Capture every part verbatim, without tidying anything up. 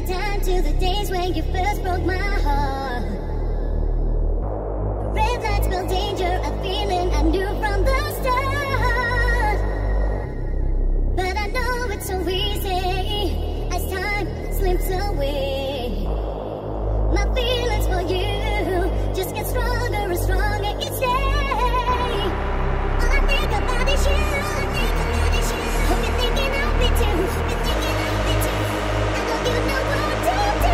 the time to the days when you first broke my heart. Red lights spell danger, a feeling I knew from the start. But I know it's so easy as time slips away. My feelings for you just get stronger and stronger each day. All I think about is you. Hope you're thinking of me too. You're thinking of me too. I know you know what to do.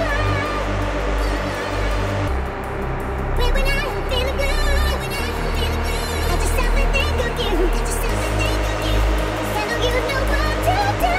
When when I'm feeling blue, when I'm feeling blue, I just stop and think of you. I just stop and think of you. 'Cause I know you know what to do.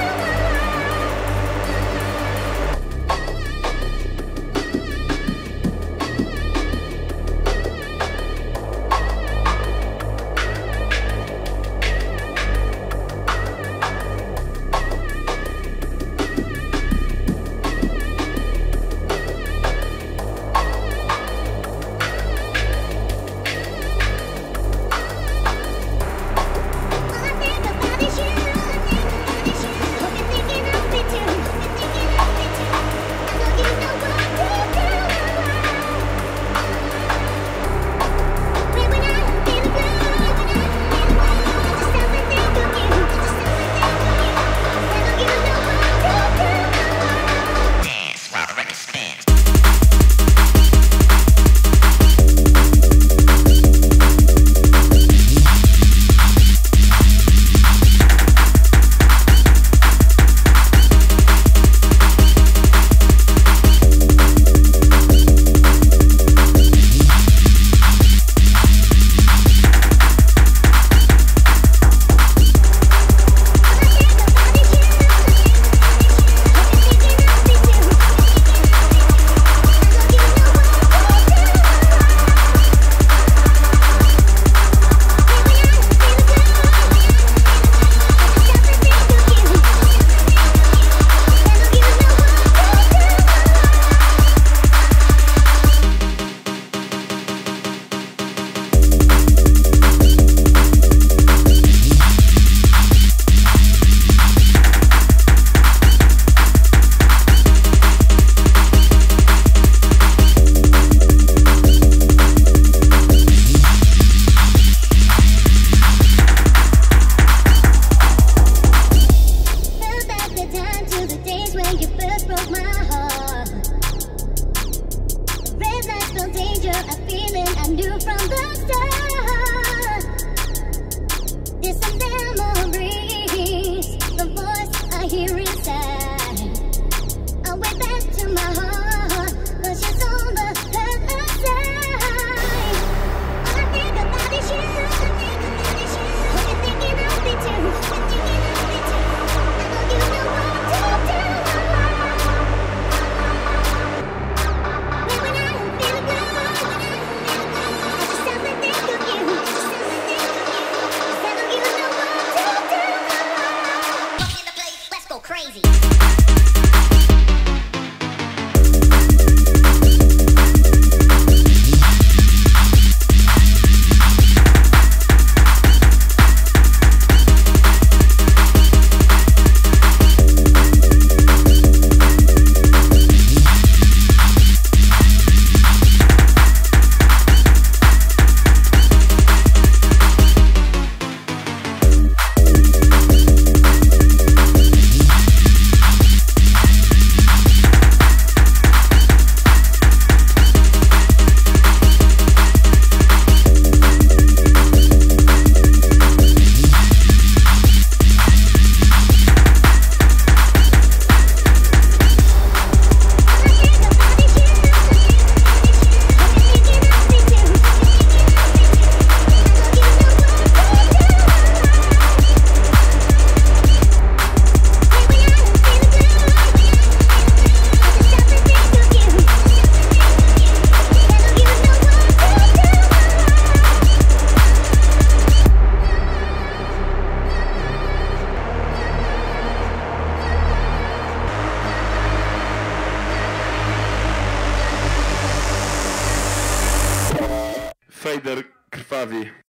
Fader krwawi.